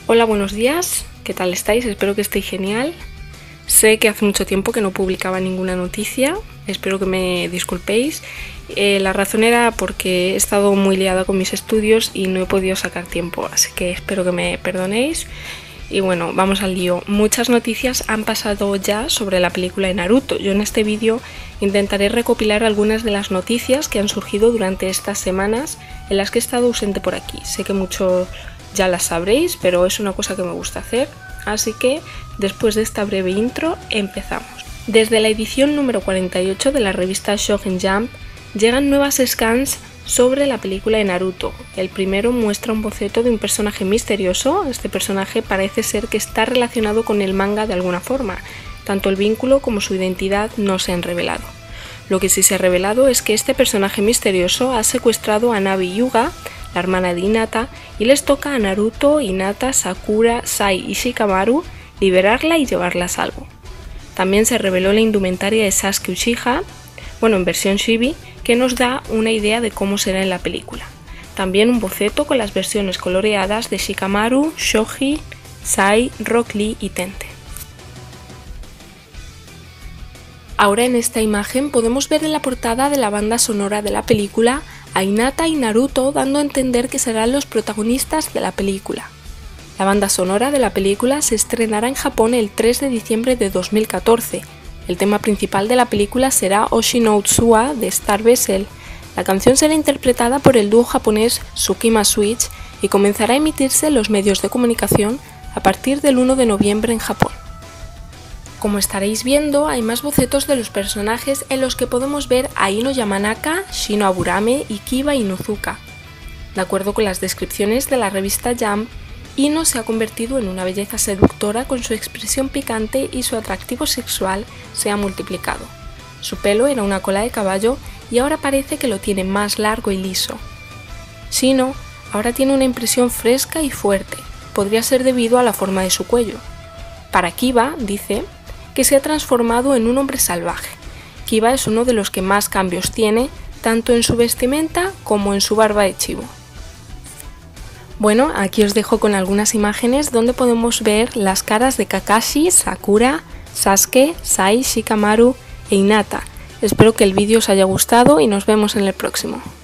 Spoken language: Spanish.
Hola, buenos días, ¿qué tal estáis? Espero que estéis genial. Sé que hace mucho tiempo que no publicaba ninguna noticia, espero que me disculpéis. La razón era porque he estado muy liada con mis estudios y no he podido sacar tiempo, así que espero que me perdonéis. Y bueno, vamos al lío. Muchas noticias han pasado ya sobre la película de Naruto. Yo en este vídeo intentaré recopilar algunas de las noticias que han surgido durante estas semanas en las que he estado ausente por aquí. Sé que muchos ya las sabréis, pero es una cosa que me gusta hacer. Así que, después de esta breve intro, empezamos. Desde la edición número 48 de la revista Shonen Jump llegan nuevas scans sobre la película de Naruto. El primero muestra un boceto de un personaje misterioso. Este personaje parece ser que está relacionado con el manga de alguna forma. Tanto el vínculo como su identidad no se han revelado. Lo que sí se ha revelado es que este personaje misterioso ha secuestrado a Nabi Hyuga, la hermana de Hinata, y les toca a Naruto, Hinata, Sakura, Sai y Shikamaru liberarla y llevarla a salvo. También se reveló la indumentaria de Sasuke Uchiha, en versión chibi, que nos da una idea de cómo será en la película. También un boceto con las versiones coloreadas de Shikamaru, Shoji, Sai, Rock Lee y Tente. Ahora en esta imagen podemos ver en la portada de la banda sonora de la película a Hinata y Naruto dando a entender que serán los protagonistas de la película. La banda sonora de la película se estrenará en Japón el 3 de diciembre de 2014. El tema principal de la película será Oshi no Utsuwa de Star Vessel. La canción será interpretada por el dúo japonés Tsukima Switch y comenzará a emitirse en los medios de comunicación a partir del 1 de noviembre en Japón. Como estaréis viendo, hay más bocetos de los personajes en los que podemos ver a Ino Yamanaka, Shino Aburame y Kiba Inuzuka. De acuerdo con las descripciones de la revista Jump, Ino se ha convertido en una belleza seductora con su expresión picante y su atractivo sexual se ha multiplicado. Su pelo era una cola de caballo y ahora parece que lo tiene más largo y liso. Shino ahora tiene una impresión fresca y fuerte, podría ser debido a la forma de su cuello. Para Kiba, dice, que se ha transformado en un hombre salvaje. Kiba es uno de los que más cambios tiene, tanto en su vestimenta como en su barba de chivo. Bueno, aquí os dejo con algunas imágenes donde podemos ver las caras de Kakashi, Sakura, Sasuke, Sai, Shikamaru e Hinata. Espero que el vídeo os haya gustado y nos vemos en el próximo.